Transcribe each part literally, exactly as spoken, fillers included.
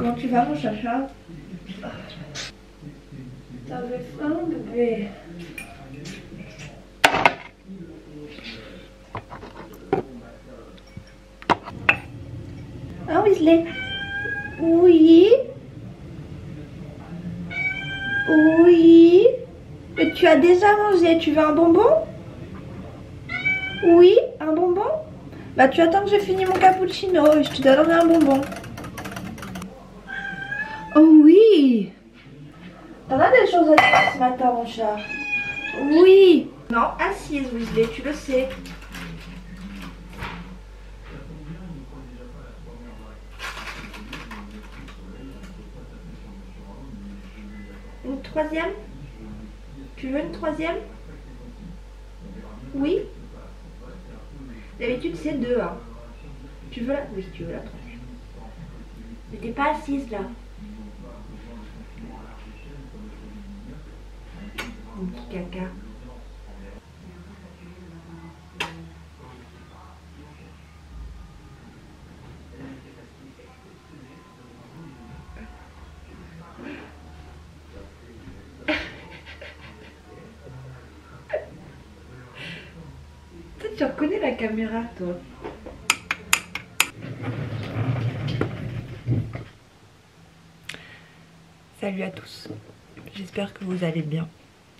Comment tu vas mon chacha? T'avais faim bébé? Ah Weasley? Oui? Oui? Mais tu as déjà mangé, tu veux un bonbon? Oui? Un bonbon? Bah tu attends que j'ai fini mon cappuccino et je te donnerai un bonbon. Oh oui! T'en as des choses à dire ce matin mon chat? Oui! Non, assise Weasley, tu le sais. Une troisième? Tu veux une troisième? Oui? D'habitude c'est deux hein. Tu veux la... Oui, tu veux la troisième. Mais t'es pas assise là. Mon petit caca. Toi tu reconnais la caméra toi. Salut à tous, j'espère que vous allez bien.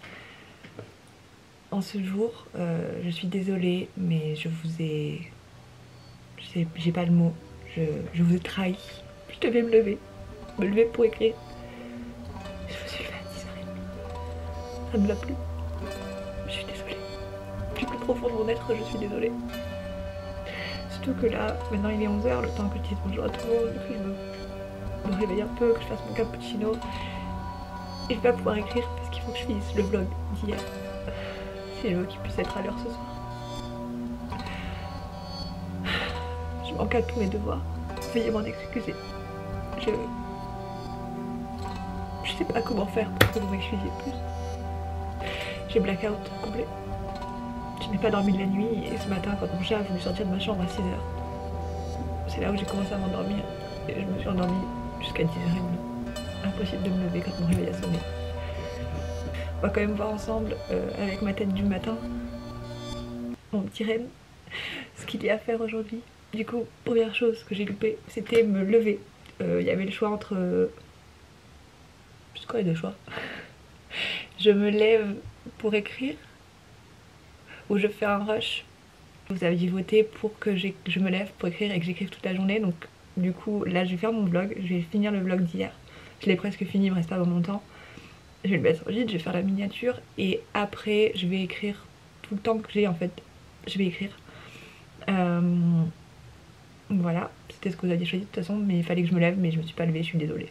En ce jour, euh, je suis désolée, mais je vous ai... J'ai pas le mot, je, je vous ai trahi. Je devais me lever, me lever pour écrire. Je me suis levée à dix heures trente. Ça ne va plus. Je suis désolée. Du plus profond de mon être, je suis désolée. Surtout que là, maintenant il est onze heures, le temps que je dise bonjour à tout le monde, que je me, me réveille un peu, que je fasse mon cappuccino. Et je vais pas pouvoir écrire parce qu'il faut que je finisse le vlog d'hier. Si je veux qu'il puisse être à l'heure ce soir. Je manque à tous mes devoirs. Veuillez m'en excuser. Je... Je sais pas comment faire pour que vous m'excusiez plus. J'ai blackout complet. Je n'ai pas dormi de la nuit et ce matin quand mon chat a voulu sortir de ma chambre à six heures, c'est là où j'ai commencé à m'endormir et je me suis endormie jusqu'à dix heures trente. Impossible de me lever quand mon réveil a sonné. On va quand même voir ensemble euh, avec ma tête du matin, mon petit Ren, ce qu'il y a à faire aujourd'hui. Du coup, première chose que j'ai loupée, c'était me lever. Il euh, y avait le choix entre... Euh... Je sais quoi les deux choix. Je me lève pour écrire ou je fais un rush. Vous aviez voté pour que je me lève pour écrire et que j'écrive toute la journée. Donc du coup, là je vais faire mon vlog. Je vais finir le vlog d'hier. Je l'ai presque fini, il me reste pas vraiment longtemps. Je vais le mettre vite, je vais faire la miniature et après je vais écrire tout le temps que j'ai en fait. Je vais écrire. Euh, voilà, c'était ce que vous aviez choisi de toute façon, mais il fallait que je me lève, mais je me suis pas levée, je suis désolée.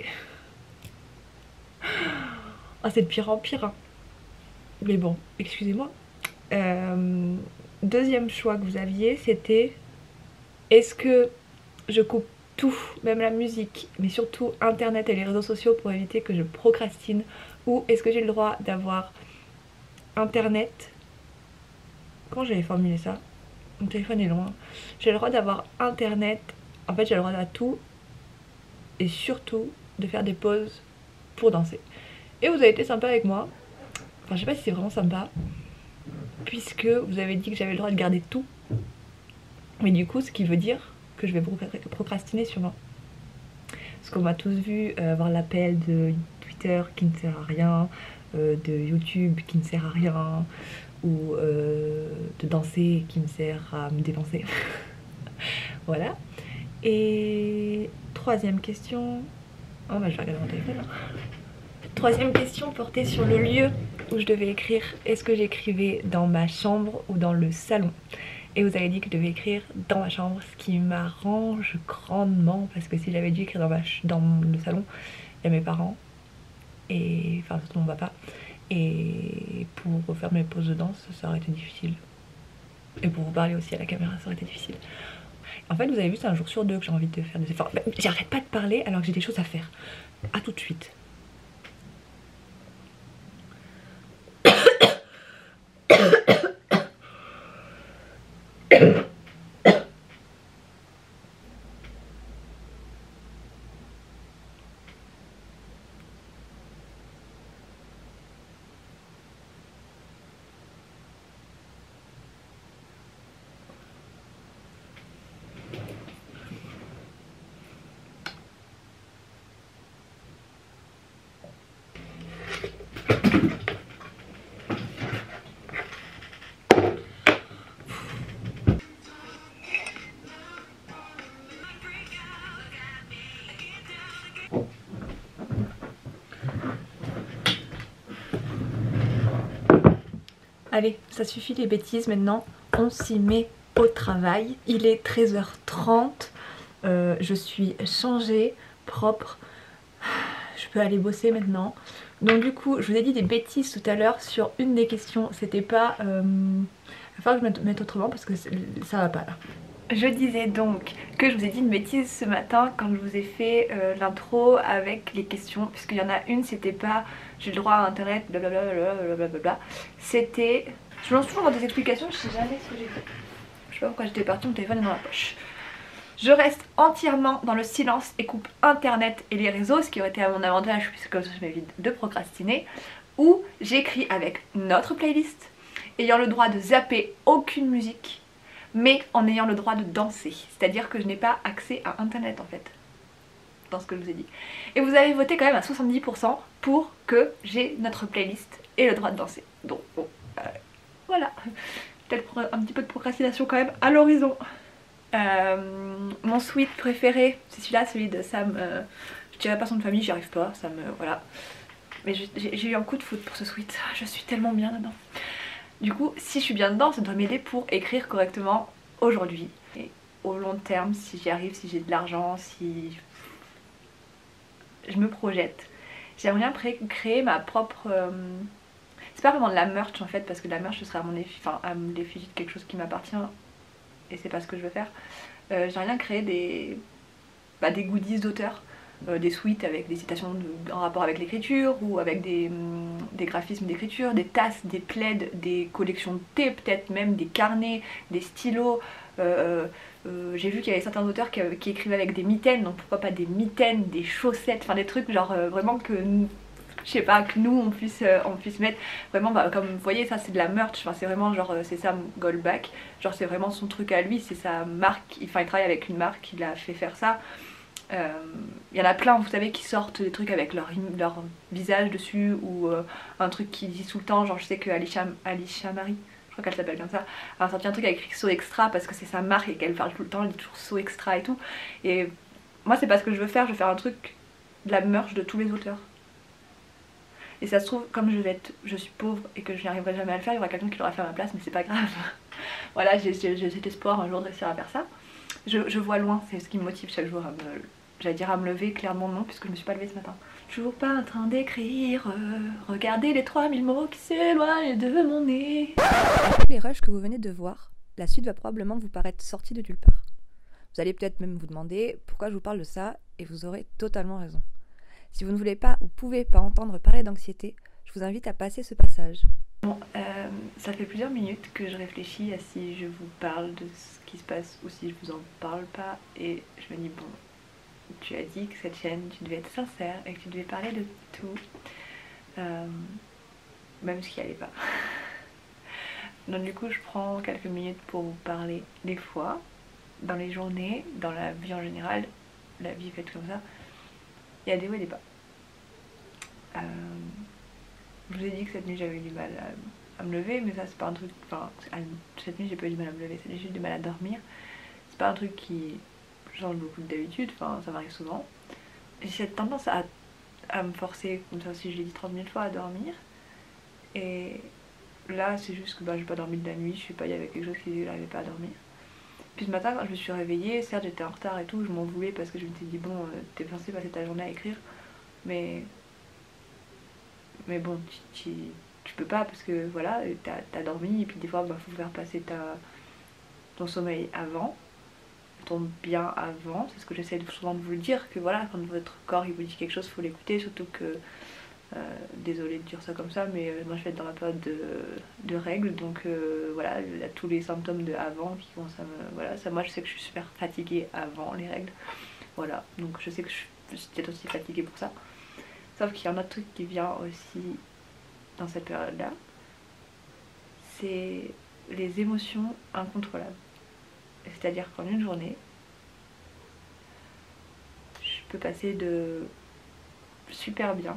Ah, c'est de pire en pire. Hein. Mais bon, excusez-moi. Euh, deuxième choix que vous aviez, c'était est-ce que je coupe tout, même la musique, mais surtout internet et les réseaux sociaux pour éviter que je procrastine, ou est-ce que j'ai le droit d'avoir internet, comment j'avais formulé ça, mon téléphone est loin, j'ai le droit d'avoir internet, en fait j'ai le droit à tout et surtout de faire des pauses pour danser. Et vous avez été sympa avec moi, enfin je sais pas si c'est vraiment sympa, puisque vous avez dit que j'avais le droit de garder tout, mais du coup ce qui veut dire que je vais procrastiner sûrement. Parce qu'on m'a tous vu euh, avoir l'appel de Twitter qui ne sert à rien, euh, de YouTube qui ne sert à rien, ou euh, de danser qui me sert à me dépenser. Voilà. Et troisième question... Oh bah je vais regarder mon téléphone. Hein. Troisième question portait sur le lieu où je devais écrire. Est-ce que j'écrivais dans ma chambre ou dans le salon? Et vous avez dit que je devais écrire dans ma chambre, ce qui m'arrange grandement parce que si j'avais dû écrire dans, ma ch dans le salon, il y a mes parents, et enfin surtout mon papa, et pour faire mes pauses de danse, ça aurait été difficile. Et pour vous parler aussi à la caméra, ça aurait été difficile. En fait, vous avez vu, c'est un jour sur deux que j'ai envie de faire des efforts. Bah, j'arrête pas de parler alors que j'ai des choses à faire. A tout de suite. Allez, ça suffit les bêtises maintenant, on s'y met au travail. Il est treize heures trente, euh, je suis changée, propre, je peux aller bosser maintenant. Donc du coup, je vous ai dit des bêtises tout à l'heure sur une des questions, c'était pas... Euh... Il va falloir que je mette autrement parce que ça va pas là. Je disais donc que je vous ai dit une bêtise ce matin quand je vous ai fait euh, l'intro avec les questions, puisqu'il y en a une, c'était pas j'ai le droit à internet, blablabla, blablabla. C'était... Je me lance toujours dans des explications, je sais jamais ce que j'ai fait. Je sais pas pourquoi j'étais partie, mon téléphone est dans la poche. Je reste entièrement dans le silence et coupe internet et les réseaux, ce qui aurait été à mon avantage puisque comme ça je m'évite de procrastiner. Ou j'écris avec notre playlist, ayant le droit de zapper aucune musique, mais en ayant le droit de danser. C'est-à-dire que je n'ai pas accès à internet en fait, dans ce que je vous ai dit. Et vous avez voté quand même à soixante-dix pour cent pour que j'ai notre playlist et le droit de danser. Donc bon, euh, voilà. Peut-être un petit peu de procrastination quand même à l'horizon. Euh, mon sweat préféré, c'est celui-là, celui de Sam. Euh, je dirais pas son nom de famille, j'y arrive pas, ça me... voilà. Mais j'ai eu un coup de foot pour ce sweat, je suis tellement bien dedans. Du coup, si je suis bien dedans, ça doit m'aider pour écrire correctement aujourd'hui. Et au long terme, si j'y arrive, si j'ai de l'argent, si je me projette. J'aimerais bien créer ma propre... Euh... C'est pas vraiment de la merch en fait, parce que de la merch ce serait à mon effigie, enfin, à l'effigie de quelque chose qui m'appartient. Et c'est pas ce que je veux faire. Euh, J'aimerais bien créer des, bah, des goodies d'auteurs. Euh, des suites avec des citations de, en rapport avec l'écriture ou avec des, hum, des graphismes d'écriture, des tasses, des plaids, des collections de thé, peut-être même des carnets, des stylos. Euh, euh, J'ai vu qu'il y avait certains auteurs qui, qui écrivaient avec des mitaines, donc pourquoi pas des mitaines, des chaussettes, enfin des trucs genre euh, vraiment que je sais pas, que nous on puisse, euh, on puisse mettre vraiment, bah, comme vous voyez, ça c'est de la merch, enfin, c'est vraiment genre, c'est Sam Goldbach, genre c'est vraiment son truc à lui, c'est sa marque, enfin il travaille avec une marque qui l'a fait faire ça. Il euh, y en a plein, vous savez, qui sortent des trucs avec leur, leur visage dessus ou euh, un truc qui dit tout le temps, genre je sais que Alicia, Alicia Marie, je crois qu'elle s'appelle comme ça, elle a sorti un truc avec écrit So Extra parce que c'est sa marque et qu'elle parle tout le temps, elle dit toujours So Extra et tout. Et moi c'est pas ce que je veux faire, je veux faire un truc de la merch de tous les auteurs. Et ça se trouve, comme je vais être, je suis pauvre et que je n'y arriverai jamais à le faire, il y aura quelqu'un qui l'aura fait à ma place, mais c'est pas grave. Voilà, j'ai cet espoir un jour de réussir à faire ça. Je, je vois loin, c'est ce qui me motive chaque jour à me... J'allais dire à me lever, clairement non, puisque je me suis pas levée ce matin. Toujours pas en train d'écrire, euh, regardez les trois mille mots qui s'éloignent de mon nez. Avec les rushs que vous venez de voir, la suite va probablement vous paraître sortie de nulle part. Vous allez peut-être même vous demander pourquoi je vous parle de ça, et vous aurez totalement raison. Si vous ne voulez pas ou pouvez pas entendre parler d'anxiété, je vous invite à passer ce passage. Bon, euh, ça fait plusieurs minutes que je réfléchis à si je vous parle de ce qui se passe ou si je vous en parle pas, et je me dis bon, tu as dit que cette chaîne, tu devais être sincère et que tu devais parler de tout, euh, même ce qui allait pas. Donc du coup je prends quelques minutes pour vous parler des fois, dans les journées, dans la vie en général, la vie est faite comme ça, il y a des hauts et des bas. Euh, je vous ai dit que cette nuit j'avais eu du mal à, à me lever, mais ça c'est pas un truc, enfin cette nuit j'ai pas eu du mal à me lever, cette nuit j'ai eu du mal à dormir, c'est pas un truc qui change beaucoup d'habitude, enfin ça m'arrive souvent. J'ai cette tendance à, à me forcer, comme ça aussi je l'ai dit trente mille fois, à dormir. Et là c'est juste que bah, j'ai pas dormi de la nuit, je sais pas, il y avait quelque chose qui disait que j'arrivais pas à dormir. Puis ce matin quand je me suis réveillée, certes j'étais en retard et tout, je m'en voulais parce que je me suis dit bon, euh, t'es censé passer ta journée à écrire, mais mais bon tu, tu, tu peux pas parce que voilà, t'as t'as dormi et puis des fois bah faut faire passer ta, ton sommeil avant, ton bien avant, c'est ce que j'essaie souvent de vous le dire, que voilà, quand votre corps il vous dit quelque chose, faut l'écouter, surtout que Euh, désolée de dire ça comme ça, mais euh, moi je vais être dans la période de, de règles, donc euh, voilà, il y a tous les symptômes de avant qui commencent à me... Voilà, ça, moi je sais que je suis super fatiguée avant les règles, voilà, donc je sais que je suis peut-être aussi fatiguée pour ça. Sauf qu'il y a un autre truc qui vient aussi dans cette période-là, c'est les émotions incontrôlables. C'est-à-dire qu'en une journée, je peux passer de super bien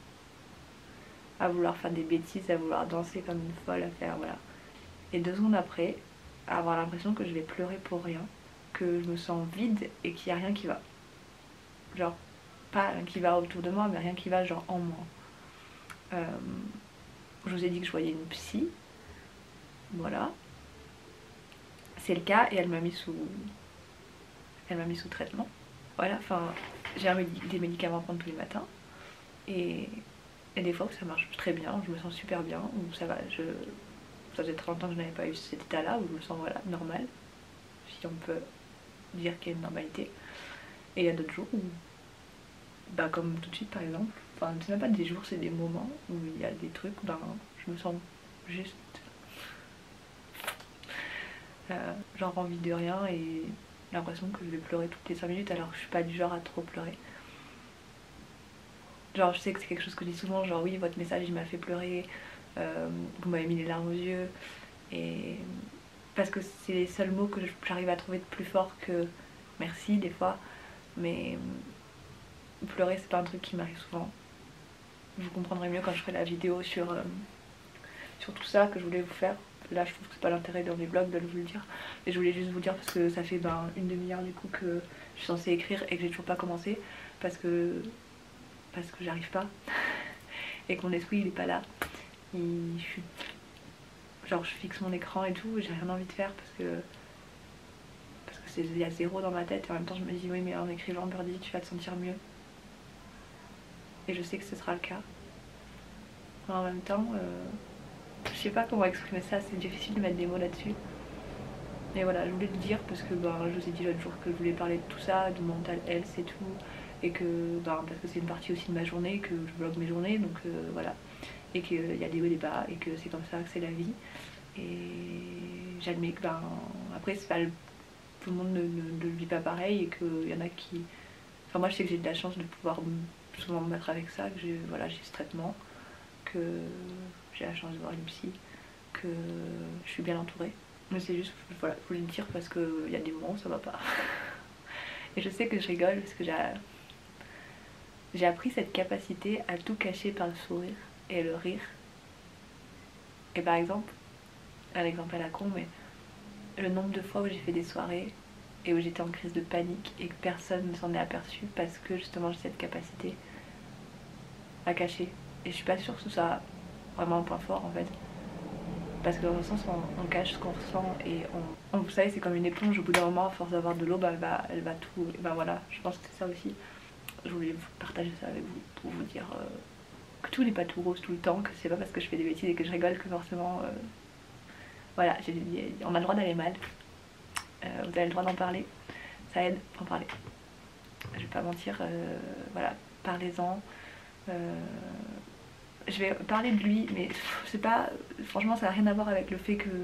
à vouloir faire des bêtises, à vouloir danser comme une folle, à faire voilà. Et deux secondes après, à avoir l'impression que je vais pleurer pour rien, que je me sens vide et qu'il n'y a rien qui va. Genre, pas qui va autour de moi, mais rien qui va genre en moi. Euh, je vous ai dit que je voyais une psy, voilà. C'est le cas et elle m'a mis sous, elle m'a mis sous traitement. Voilà, enfin, j'ai des médicaments à prendre tous les matins et, et des fois que ça marche très bien, je me sens super bien, ou ça va, je, ça faisait très longtemps que je n'avais pas eu cet état-là où je me sens voilà normal, si on peut dire qu'il y a une normalité. Et il y a d'autres jours où, bah comme tout de suite par exemple, enfin c'est même pas des jours, c'est des moments où il y a des trucs, ben je me sens juste euh, genre envie de rien et l'impression que je vais pleurer toutes les cinq minutes alors que je suis pas du genre à trop pleurer. Genre je sais que c'est quelque chose que je dis souvent, genre oui votre message il m'a fait pleurer, euh, vous m'avez mis les larmes aux yeux, et parce que c'est les seuls mots que j'arrive à trouver de plus fort que merci des fois, mais pleurer c'est pas un truc qui m'arrive souvent. Vous comprendrez mieux quand je ferai la vidéo sur, euh, sur tout ça que je voulais vous faire. Là je trouve que c'est pas l'intérêt dans les vlogs de vous le dire, mais je voulais juste vous dire parce que ça fait ben, une demi-heure du coup que je suis censée écrire et que j'ai toujours pas commencé parce que parce que j'arrive pas et que mon esprit il est pas là. Il, je suis, genre je fixe mon écran et tout, j'ai rien envie de faire parce que parce que c'est il y a zéro dans ma tête et en même temps je me dis oui mais en écrivant Birdie tu vas te sentir mieux et je sais que ce sera le cas. En même temps euh, je sais pas comment exprimer ça, c'est difficile de mettre des mots là-dessus. Et voilà, je voulais le dire parce que ben, je vous ai dit l'autre jour que je voulais parler de tout ça, de mental health et tout, et que ben, parce que c'est une partie aussi de ma journée, que je blogue mes journées, donc euh, voilà, et qu'il y a des hauts et des bas, et que c'est comme ça que c'est la vie. Et j'admets que ben, après c'est pas le... tout le monde ne, ne, ne le vit pas pareil, et qu'il y en a qui... Enfin moi je sais que j'ai de la chance de pouvoir souvent me battre avec ça, que j'ai voilà, j'ai ce traitement, que j'ai la chance de voir une psy, que je suis bien entourée. Mais c'est juste, voilà, je voulais le dire parce qu'il y a des moments où ça va pas. Et je sais que je rigole parce que j'ai j'ai appris cette capacité à tout cacher par le sourire et le rire. Et par exemple, un exemple à la con, mais le nombre de fois où j'ai fait des soirées et où j'étais en crise de panique et que personne ne s'en est aperçu parce que justement j'ai cette capacité à cacher. Et je suis pas sûre que ce soit vraiment un point fort en fait. Parce que dans le sens on, on cache ce qu'on ressent et on, on vous savez c'est comme une éponge, au bout d'un moment à force d'avoir de l'eau bah, elle, va, elle va tout, et ben voilà je pense que c'est ça aussi. Je voulais partager ça avec vous pour vous dire euh, que tout n'est pas tout rose tout le temps, que c'est pas parce que je fais des bêtises et que je rigole que forcément euh, voilà, on a le droit d'aller mal, euh, vous avez le droit d'en parler, ça aide d'en parler, je vais pas mentir, euh, voilà, parlez-en. euh, Je vais parler de lui, mais c'est pas. Franchement, ça n'a rien à voir avec le fait que,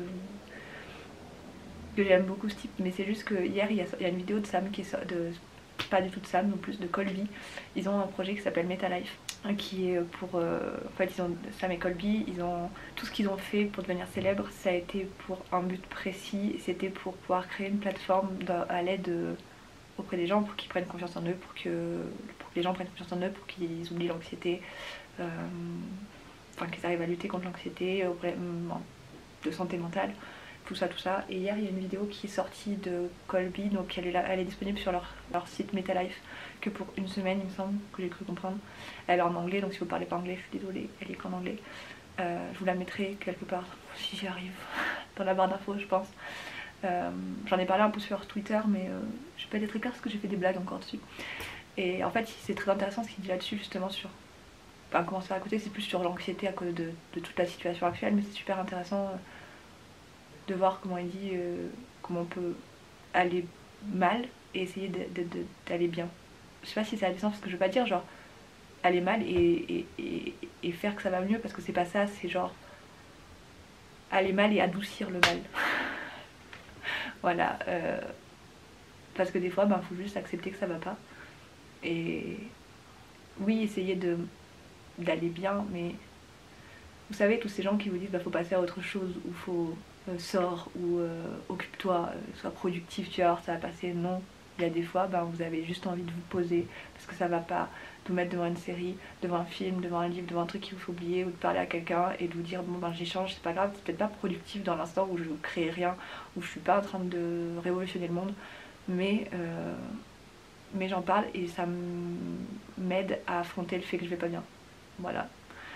que j'aime beaucoup ce type. Mais c'est juste que hier, il y, a, il y a une vidéo de Sam qui est. De, pas du tout de Sam, non plus de Colby. Ils ont un projet qui s'appelle MetaLife, qui est pour. Euh, en fait, ils ont, Sam et Colby, ils ont. Tout ce qu'ils ont fait pour devenir célèbres, ça a été pour un but précis. C'était pour pouvoir créer une plateforme à l'aide auprès des gens pour qu'ils prennent confiance en eux, pour que, pour que les gens prennent confiance en eux, pour qu'ils oublient l'anxiété. Euh, enfin qu'ils arrivent à lutter contre l'anxiété, de santé mentale, tout ça, tout ça. Et hier il y a une vidéo qui est sortie de Colby, donc elle est, là, elle est disponible sur leur, leur site MetaLife que pour une semaine il me semble, que j'ai cru comprendre. Elle est en anglais, donc si vous parlez pas anglais, je suis désolée, elle est qu'en anglais. Euh, je vous la mettrai quelque part, si j'y arrive, dans la barre d'infos je pense. Euh, J'en ai parlé un peu sur Twitter, mais euh, je vais pas être très claire parce que j'ai fait des blagues encore dessus. Et en fait c'est très intéressant ce qu'il dit là-dessus, justement sur enfin, comment ça à côté, c'est plus sur l'anxiété à cause de, de toute la situation actuelle, mais c'est super intéressant euh, de voir comment il dit euh, comment on peut aller mal et essayer d'aller bien. Je sais pas si ça a du sens parce que je veux pas dire genre aller mal et, et, et, et faire que ça va mieux, parce que c'est pas ça, c'est genre aller mal et adoucir le mal. Voilà, euh, parce que des fois, ben, faut juste accepter que ça va pas. Et oui, essayer de d'aller bien, mais vous savez, tous ces gens qui vous disent bah faut passer à autre chose, ou faut euh, sors, ou euh, occupe-toi, euh, sois productif, tu vas voir ça va passer. Non, il y a des fois ben, vous avez juste envie de vous poser parce que ça va pas, de vous mettre devant une série, devant un film, devant un livre, devant un truc qu'il vous faut oublier, ou de parler à quelqu'un et de vous dire bon ben j'échange, c'est pas grave, c'est peut-être pas productif dans l'instant où je crée rien, où je suis pas en train de révolutionner le monde, mais euh, mais j'en parle et ça m'aide à affronter le fait que je vais pas bien. Voilà.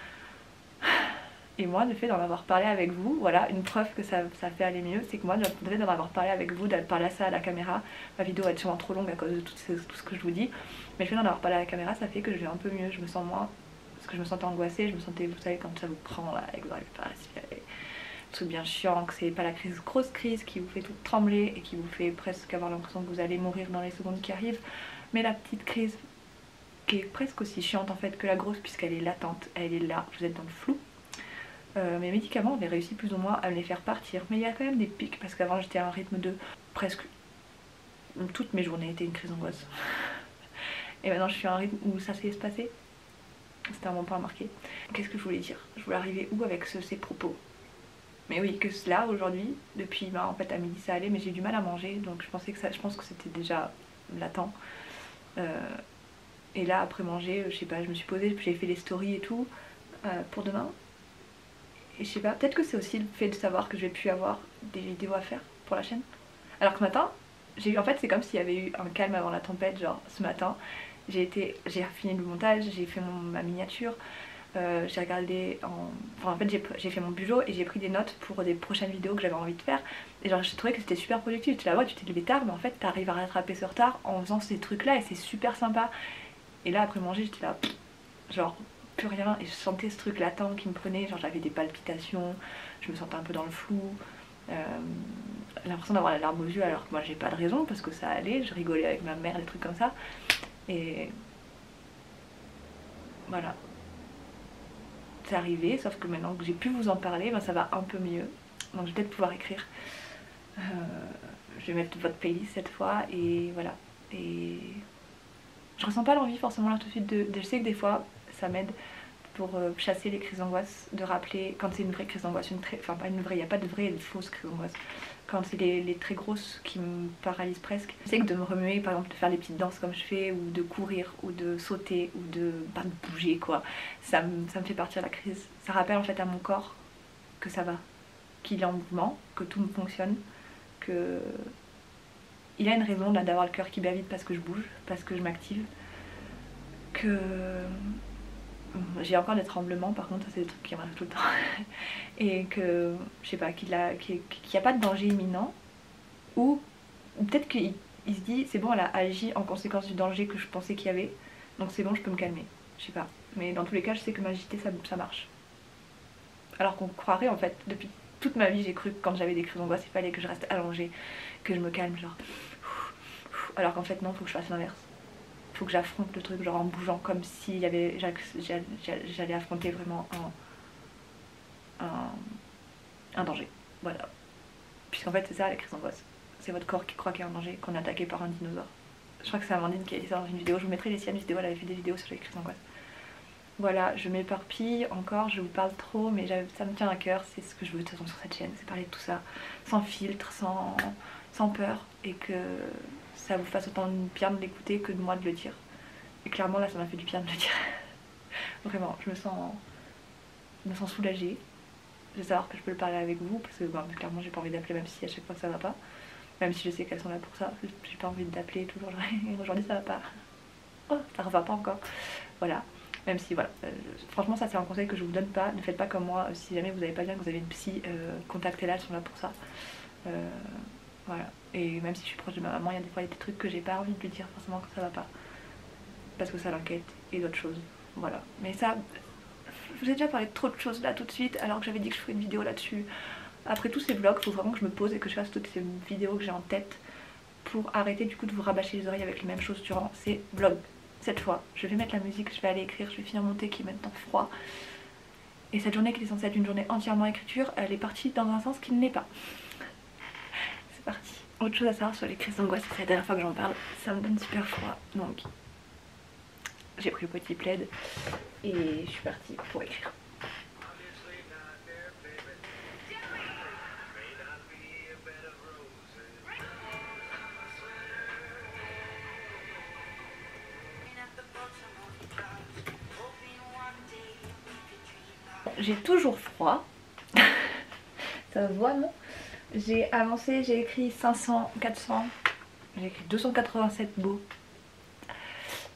Et moi, le fait d'en avoir parlé avec vous, voilà, une preuve que ça, ça fait aller mieux, c'est que moi, le fait d'en avoir parlé avec vous, d'aller parler à ça à la caméra, ma vidéo va être sûrement trop longue à cause de tout ce, tout ce que je vous dis, mais le fait d'en avoir parlé à la caméra, ça fait que je vais un peu mieux, je me sens moins, parce que je me sentais angoissée, je me sentais, vous savez, quand ça vous prend là, et que vous n'arrivez pas à respirer, truc bien chiant, que c'est pas la crise, grosse crise qui vous fait tout trembler et qui vous fait presque avoir l'impression que vous allez mourir dans les secondes qui arrivent, mais la petite crise qui est presque aussi chiante en fait que la grosse puisqu'elle est latente, elle est là, vous êtes dans le flou. Euh, mes médicaments avaient réussi plus ou moins à me les faire partir, mais il y a quand même des pics parce qu'avant j'étais à un rythme de presque toutes mes journées étaient une crise d'angoisse. Et maintenant je suis à un rythme où ça s'est espacé. C'était un bon point à marquer. Qu'est-ce que je voulais dire? Je voulais arriver où avec ce, ces propos? Mais oui, que là aujourd'hui, depuis bah, en fait à midi ça allait, mais j'ai du mal à manger, donc je pensais que ça, je pense que c'était déjà latent. Euh, et là après manger, je sais pas, je me suis posée, j'ai fait les stories et tout euh, pour demain. Et je sais pas, peut-être que c'est aussi le fait de savoir que je vais plus avoir des vidéos à faire pour la chaîne. Alors que ce matin, j'ai eu, en fait c'est comme s'il y avait eu un calme avant la tempête, genre ce matin, j'ai été, j'ai fini le montage, j'ai fait mon, ma miniature, euh, j'ai regardé, en, enfin en fait j'ai fait mon bureau et j'ai pris des notes pour des prochaines vidéos que j'avais envie de faire. Et genre j'ai trouvé que c'était super productif, tu la vois, tu t'es levé tard, mais en fait t'arrives à rattraper ce retard en faisant ces trucs là et c'est super sympa. Et là après manger j'étais là, genre... plus rien et je sentais ce truc latent qui me prenait, genre j'avais des palpitations, je me sentais un peu dans le flou, euh, l'impression d'avoir la larme aux yeux alors que moi j'ai pas de raison parce que ça allait, je rigolais avec ma mère, des trucs comme ça et voilà, c'est arrivé, sauf que maintenant que j'ai pu vous en parler, ben ça va un peu mieux, donc je vais peut-être pouvoir écrire, euh, je vais mettre votre playlist cette fois et voilà, et je ressens pas l'envie forcément là tout de suite de, de je sais que des fois ça m'aide pour euh, chasser les crises d'angoisse, de rappeler quand c'est une vraie crise d'angoisse, une très, enfin pas une vraie, il n'y a pas de vraie et de fausse crise d'angoisse, quand c'est les, les très grosses qui me paralysent presque, je sais que de me remuer, par exemple de faire des petites danses comme je fais, ou de courir, ou de sauter, ou de, bah, de bouger quoi, ça me, ça me fait partir la crise, ça rappelle en fait à mon corps que ça va, qu'il est en mouvement, que tout me fonctionne, que il a une raison là d'avoir le cœur qui bat vite parce que je bouge, parce que je m'active, que j'ai encore des tremblements par contre, ça c'est des trucs qui m'arrivent tout le temps et que je sais pas, qu'il a, qu'il n'y a pas de danger imminent ou, ou peut-être qu'il il se dit c'est bon, elle a agi en conséquence du danger que je pensais qu'il y avait donc c'est bon, je peux me calmer, je sais pas, mais dans tous les cas je sais que m'agiter ça, ça marche, alors qu'on croirait en fait, depuis toute ma vie j'ai cru que quand j'avais des crises d'angoisse il fallait que je reste allongée, que je me calme genre, alors qu'en fait non, faut que je fasse l'inverse. Faut que j'affronte le truc genre en bougeant comme si j'allais affronter vraiment un, un, un danger, voilà, puisqu'en fait c'est ça la crise d'angoisse, c'est votre corps qui croit qu'il y a un danger, qu'on est attaqué par un dinosaure. Je crois que c'est Amandine qui a dit ça dans une vidéo, je vous mettrai les siennes vidéos, elle avait fait des vidéos sur les crises d'angoisse. Voilà, je m'éparpille encore, je vous parle trop mais ça me tient à cœur, c'est ce que je veux de toute façon sur cette chaîne, c'est parler de tout ça sans filtre, sans, sans peur, et que ça vous fasse autant bien de l'écouter que de moi de le dire. Et clairement là ça m'a fait du bien de le dire. Vraiment, je me sens, je me sens soulagée de savoir que je peux le parler avec vous, parce que bah, clairement j'ai pas envie d'appeler même si à chaque fois ça va pas. Même si je sais qu'elles sont là pour ça, j'ai pas envie d'appeler toujours, aujourd'hui ça va pas. Oh, ça va pas encore. Voilà. Même si voilà, euh, franchement ça c'est un conseil que je vous donne pas, ne faites pas comme moi, si jamais vous avez pas bien, que vous avez une psy, euh, contactez-la, elles sont là pour ça. Euh, voilà. Et même si je suis proche de ma maman, il y a des fois il y a des trucs que j'ai pas envie de lui dire forcément que ça va pas. Parce que ça l'inquiète et d'autres choses. Voilà. Mais ça, je vous ai déjà parlé de trop de choses là tout de suite, alors que j'avais dit que je ferais une vidéo là-dessus. Après tous ces vlogs, il faut vraiment que je me pose et que je fasse toutes ces vidéos que j'ai en tête pour arrêter du coup de vous rabâcher les oreilles avec les mêmes choses durant ces vlogs. Cette fois, je vais mettre la musique, je vais aller écrire, je vais finir mon thé qui est maintenant froid. Et cette journée qui est censée être une journée entièrement écriture, elle est partie dans un sens qui ne l'est pas. C'est parti. Autre chose à savoir sur les crises d'angoisse, c'est la dernière fois que j'en parle, ça me donne super froid. Donc, j'ai pris le petit plaid et je suis partie pour écrire. J'ai toujours froid, ça se voit non? J'ai avancé, j'ai écrit cinq cents, quatre cents, j'ai écrit deux cent quatre-vingt-sept mots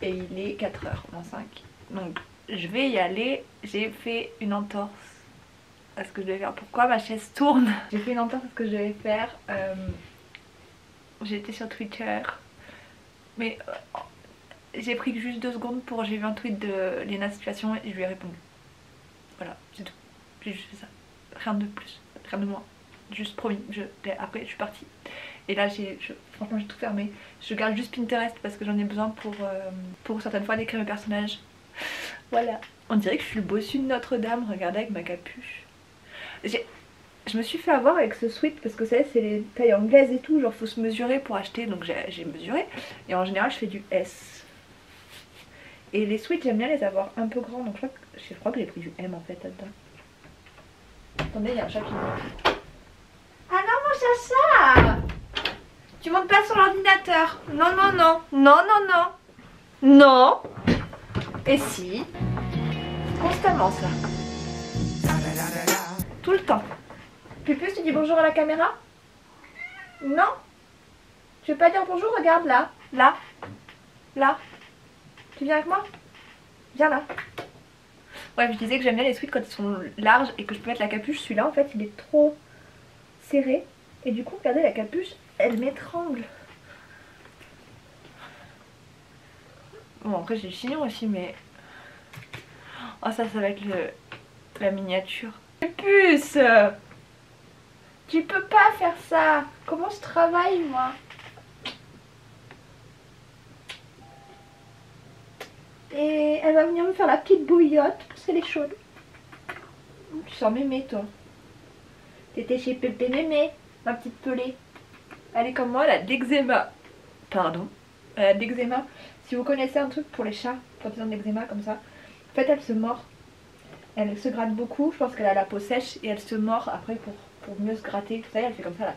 et il est quatre heures moins cinq. Donc je vais y aller. J'ai fait une entorse à ce que je devais faire. Pourquoi ma chaise tourne? J'ai fait une entorse à ce que je devais faire. Euh, J'étais sur Twitter. Mais euh, j'ai pris juste deux secondes pour... J'ai vu un tweet de Léna Situation et je lui ai répondu. Voilà, c'est tout. J'ai juste fait ça. Rien de plus, rien de moins. Juste promis. Je... Après je suis partie. Et là j'ai... Je... franchement j'ai tout fermé. Je garde juste Pinterest parce que j'en ai besoin pour, euh, pour certaines fois décrire mes personnages. Voilà. On dirait que je suis le bossu de Notre-Dame. Regardez avec ma capuche. J'ai... Je me suis fait avoir avec ce sweat parce que vous savez c'est les tailles anglaises et tout. Genre faut se mesurer pour acheter. Donc j'ai mesuré. Et en général je fais du S. Et les sweats j'aime bien les avoir un peu grands. Donc je crois que, je crois que j'ai pris du M en fait là-dedans. Attendez, il y a un chat qui monte. Ah non mon chacha! Tu montes pas sur l'ordinateur. Non, non, non. Non, non, non. Non. Et si. Constamment ça. Tout le temps. Pupus, tu dis bonjour à la caméra? Non. Tu veux pas dire bonjour? Regarde là. Là. Là. Tu viens avec moi? Viens là. Bref, je disais que j'aime bien les sweats quand ils sont larges et que je peux mettre la capuche. Celui-là en fait il est trop serré. Et du coup regardez la capuche, elle m'étrangle. Bon après j'ai le chignon aussi mais... Oh ça ça va être le... la miniature. Puce, tu peux pas faire ça. Comment je travaille moi? Et elle va venir me faire la petite bouillotte parce qu'elle est chaude. Tu sens mémé toi. T'étais chez Pépé Mémé, ma petite pelée. Elle est comme moi, elle a de l'eczéma. Pardon. Elle a de l'eczéma. Si vous connaissez un truc pour les chats, quand ils ont de l'eczéma comme ça, en fait elle se mord. Elle se gratte beaucoup, je pense qu'elle a la peau sèche et elle se mord après pour, pour mieux se gratter. Vous savez, elle fait comme ça là.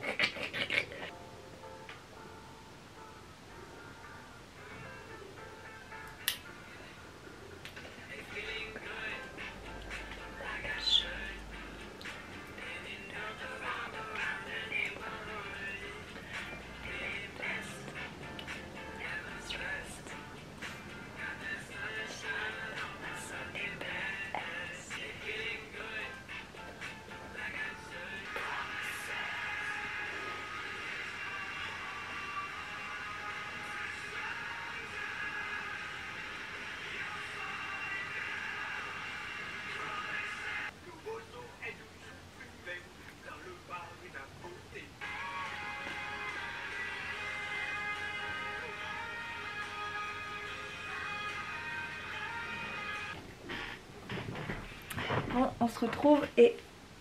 Bon, on se retrouve et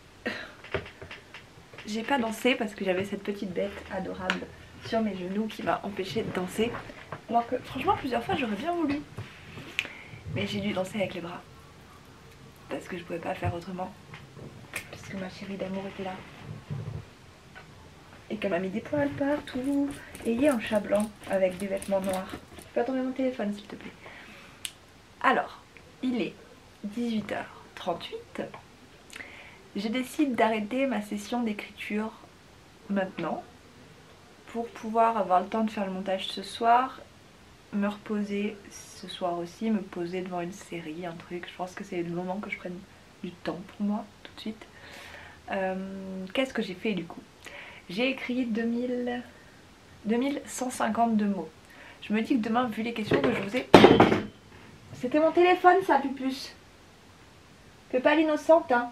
j'ai pas dansé parce que j'avais cette petite bête adorable sur mes genoux qui m'a empêché de danser. Alors que franchement plusieurs fois j'aurais bien voulu. Mais j'ai dû danser avec les bras. Parce que je pouvais pas faire autrement. Puisque ma chérie d'amour était là. Et qu'elle m'a mis des poils partout. Et il y a un chat blanc avec des vêtements noirs. Tu peux tomber mon téléphone s'il te plaît. Alors, il est dix-huit heures trente-huit. Je décide d'arrêter ma session d'écriture maintenant pour pouvoir avoir le temps de faire le montage ce soir, me reposer ce soir aussi, me poser devant une série, un truc. Je pense que c'est le moment que je prenne du temps pour moi tout de suite. Euh, Qu'est-ce que j'ai fait du coup? J'ai écrit deux mille, deux mille cent cinquante-deux mots. Je me dis que demain, vu les questions que je vous ai... C'était mon téléphone ça, Pupus. Fais pas l'innocente hein.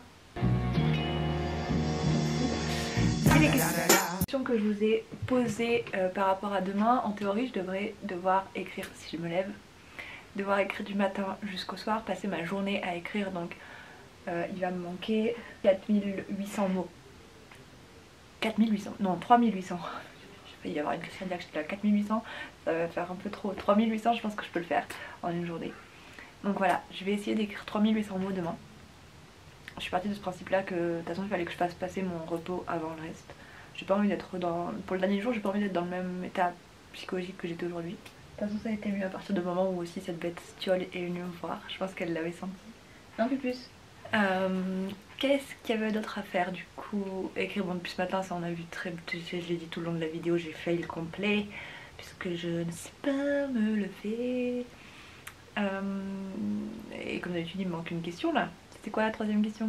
Les questions que je vous ai posées euh, par rapport à demain, en théorie je devrais devoir écrire, si je me lève, devoir écrire du matin jusqu'au soir, passer ma journée à écrire, donc euh, il va me manquer quatre mille huit cents mots. quatre mille huit cents, non trois mille huit cents. Il va y avoir une question de j'étais à quatre mille huit cents, ça va faire un peu trop. trois mille huit cents je pense que je peux le faire en une journée. Donc voilà, je vais essayer d'écrire trois mille huit cents mots demain. Je suis partie de ce principe là que de toute façon il fallait que je fasse passer mon repos avant le reste. J'ai pas envie d'être dans... Pour le dernier jour j'ai pas envie d'être dans le même état psychologique que j'étais aujourd'hui. De toute façon ça a été mieux à partir du moment où aussi cette bête stiole est venue me voir. Je pense qu'elle l'avait senti. Un peu plus. Euh, Qu'est-ce qu'il y avait d'autre à faire du coup? Écrire, bon depuis ce matin ça on a vu très... Je l'ai dit tout le long de la vidéo, j'ai fail complet puisque je ne sais pas me lever. Euh, et comme d'habitude, il me manque une question là. C'était quoi la troisième question?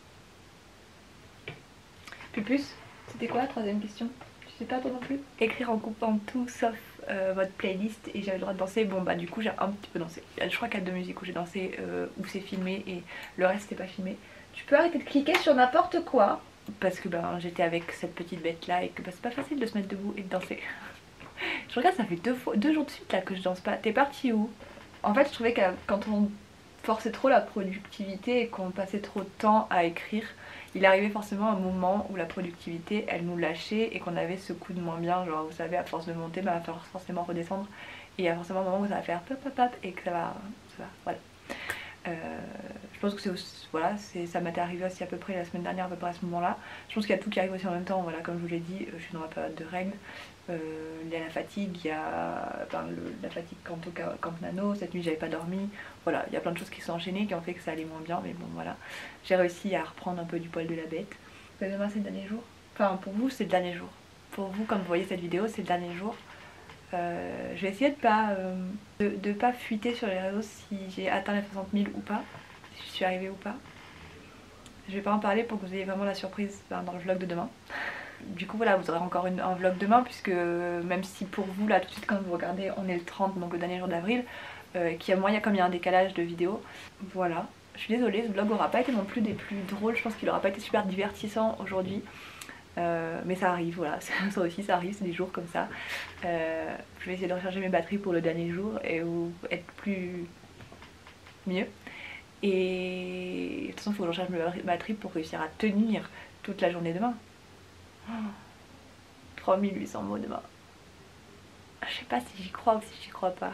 Pupus, c'était quoi la troisième question? Je sais pas toi non plus. Écrire en coupant tout sauf euh, votre playlist et j'avais le droit de danser. Bon bah du coup j'ai un petit peu dansé. Je crois qu'il y a deux musiques où j'ai dansé, euh, où c'est filmé et le reste c'était pas filmé. Tu peux arrêter de cliquer sur n'importe quoi parce que ben j'étais avec cette petite bête là et que bah, c'est pas facile de se mettre debout et de danser. Je regarde, ça fait deux, fois, deux jours de suite là que je danse pas. T'es parti où? En fait je trouvais que quand on forçait trop la productivité et qu'on passait trop de temps à écrire, il arrivait forcément un moment où la productivité elle nous lâchait et qu'on avait ce coup de moins bien, genre vous savez à force de monter bah, il va forcément redescendre et il y a forcément un moment où ça va faire pop pop pop et que ça va, ça va voilà. Euh, je pense que c'est voilà, ça m'était arrivé aussi à peu près la semaine dernière, à peu près à ce moment là. Je pense qu'il y a tout qui arrive aussi en même temps, voilà, comme je vous l'ai dit, je suis dans ma période de règles. Euh, il y a la fatigue, il y a enfin, le, la fatigue quant au camp nano, cette nuit j'avais pas dormi, voilà, il y a plein de choses qui sont enchaînées qui ont fait que ça allait moins bien, mais bon voilà, j'ai réussi à reprendre un peu du poil de la bête. Demain c'est le dernier jour, enfin pour vous c'est le dernier jour, pour vous quand vous voyez cette vidéo c'est le dernier jour. Euh, je vais essayer de pas, euh, de, de pas fuiter sur les réseaux si j'ai atteint les soixante mille ou pas, si je suis arrivée ou pas. Je vais pas en parler pour que vous ayez vraiment la surprise ben, dans le vlog de demain. Du coup voilà, vous aurez encore une, un vlog demain puisque même si pour vous là tout de suite quand vous regardez on est le trente donc le dernier jour d'avril, euh, qu'il y a moyen comme il y a un décalage de vidéos, voilà. Je suis désolée, ce vlog aura pas été non plus des plus drôles, je pense qu'il aura pas été super divertissant aujourd'hui. Euh, mais ça arrive, voilà, ça aussi ça arrive, c'est des jours comme ça. Euh, je vais essayer de recharger mes batteries pour le dernier jour et ou être plus mieux. Et de toute façon il faut que je recharge mes batteries pour réussir à tenir toute la journée demain. Oh, trois mille huit cents mots demain. Je sais pas si j'y crois ou si j'y crois pas.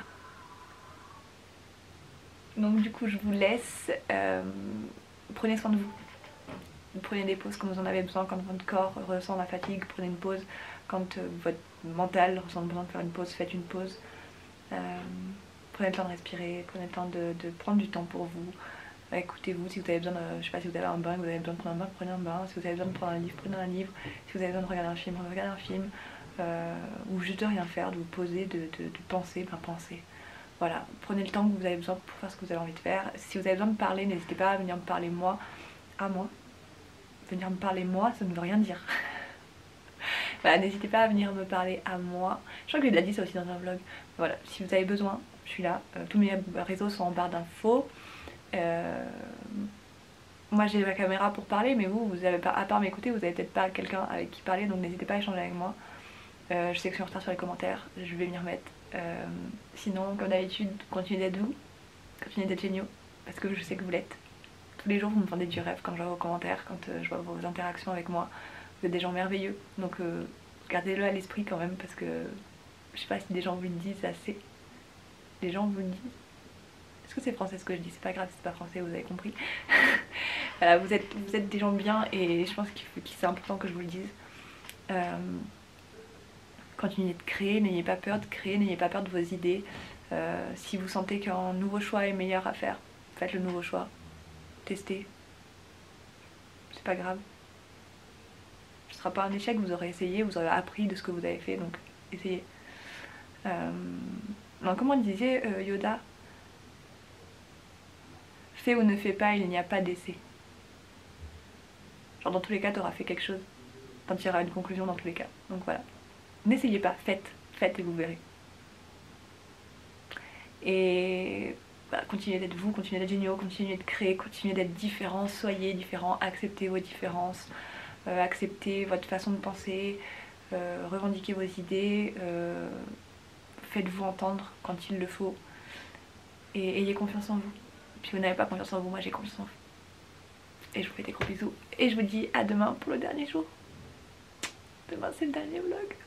Donc du coup je vous laisse. Euh, prenez soin de vous. Prenez des pauses quand vous en avez besoin, quand votre corps ressent la fatigue, prenez une pause. Quand euh, votre mental ressent le besoin de faire une pause, faites une pause. Euh, prenez le temps de respirer, prenez le temps de, de prendre du temps pour vous. Écoutez-vous, si vous avez besoin de, je sais pas si vous avez un bain, vous avez besoin de prendre un bain, prenez un bain. Si vous avez besoin de prendre un livre, prenez un livre. Si vous avez besoin de regarder un film, regardez un film. Euh, ou juste de rien faire, de vous poser, de, de, de penser, ben pensez. Voilà, prenez le temps que vous avez besoin pour faire ce que vous avez envie de faire. Si vous avez besoin de parler, n'hésitez pas à venir me parler moi, à moi. Venir me parler moi, ça ne veut rien dire. Voilà, n'hésitez pas à venir me parler à moi. Je crois que j'ai déjà dit ça aussi dans un vlog. Voilà, si vous avez besoin, je suis là. Euh, tous mes réseaux sont en barre d'infos. Euh, moi j'ai ma caméra pour parler, mais vous, vous avez pas, à part m'écouter, vous avez peut-être pas quelqu'un avec qui parler, donc n'hésitez pas à échanger avec moi. Euh, je sais que je suis en retard sur les commentaires, je vais m'y remettre. Euh, sinon, comme d'habitude, continuez d'être vous, continuez d'être géniaux, parce que je sais que vous l'êtes. Tous les jours, vous me vendez du rêve quand je vois vos commentaires, quand euh, je vois vos interactions avec moi. Vous êtes des gens merveilleux, donc euh, gardez-le à l'esprit quand même, parce que je sais pas si des gens vous le disent assez. Des gens vous le disent. Est-ce que c'est français ce que je dis? C'est pas grave, c'est pas français, vous avez compris. Voilà, vous êtes, vous êtes des gens bien et je pense qu'il qu c'est important que je vous le dise. Euh, continuez de créer, n'ayez pas peur de créer, n'ayez pas peur de vos idées. Euh, si vous sentez qu'un nouveau choix est meilleur à faire, faites le nouveau choix. Testez. C'est pas grave. Ce sera pas un échec, vous aurez essayé, vous aurez appris de ce que vous avez fait, donc essayez. Euh... Non, comment disait euh, Yoda? Fais ou ne fais pas, il n'y a pas d'essai. Genre dans tous les cas, tu auras fait quelque chose. T'en tireras une conclusion dans tous les cas. Donc voilà. N'essayez pas, faites. Faites et vous verrez. Et voilà, continuez d'être vous, continuez d'être géniaux, continuez de créer, continuez d'être différents, soyez différents, acceptez vos différences, euh, acceptez votre façon de penser, euh, revendiquez vos idées, euh, faites-vous entendre quand il le faut et ayez confiance en vous. Si vous n'avez pas confiance en vous, moi j'ai confiance en vous. Et je vous fais des gros bisous et je vous dis à demain pour le dernier jour. Demain c'est le dernier vlog.